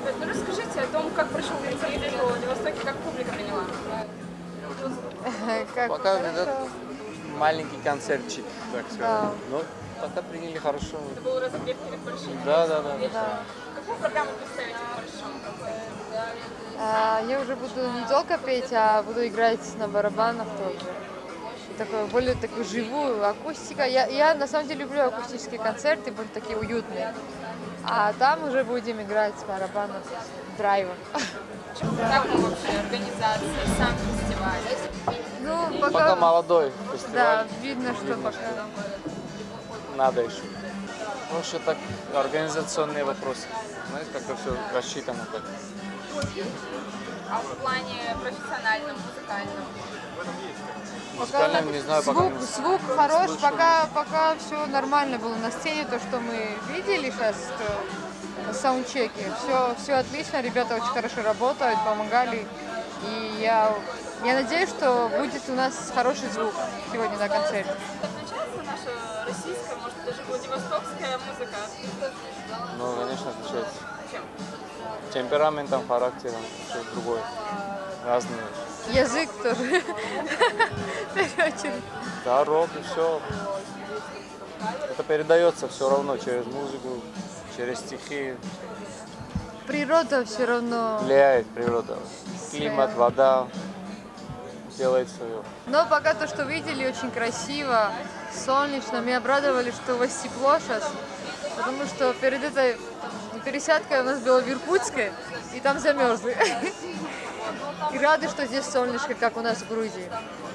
Ну расскажите о том, как прошел концерт в Владивостоке, как публика приняла. Пока этот маленький концертчик, так сказать. Но пока приняли хорошо. Это был разогрев перед большим. Да. Какую программу представите в большом концерте? Я уже буду не только петь, а буду играть на барабанах тоже. Такую, более такую живую акустика. Я на самом деле люблю акустические концерты, более такие уютные. А там уже будем играть с барабанов, драйва. Как вам вообще организация, сам фестиваль? Ну, Пока молодой фестиваль. Да, видно, что пока. Надо еще. Ну, что так, организационные вопросы. Знаете, как-то все рассчитано так. А в плане профессиональном, музыкальном? Музыкальным не знаю, пока не Звук хорош, пока все нормально было на сцене, то, что мы видели сейчас на саундчеке, все отлично, ребята очень хорошо работают, помогали, и я надеюсь, что будет у нас хороший звук сегодня на концерте. Отличается наша российская, может даже владивостокская музыка? Ну, конечно, отличается. Чем? Темпераментом, характером, все другое. Разные. Язык тоже, в первую очередь. Да, рок и все. Это передается все равно через музыку, через стихи. Природа все равно. Влияет природа. Климат, вода делает свое. Но пока то, что видели, очень красиво, солнечно. Меня обрадовали, что у вас тепло сейчас, потому что перед этой пересядкой у нас было в Иркутске, и там замерзли. И рады, что здесь солнышко, как у нас в Грузии.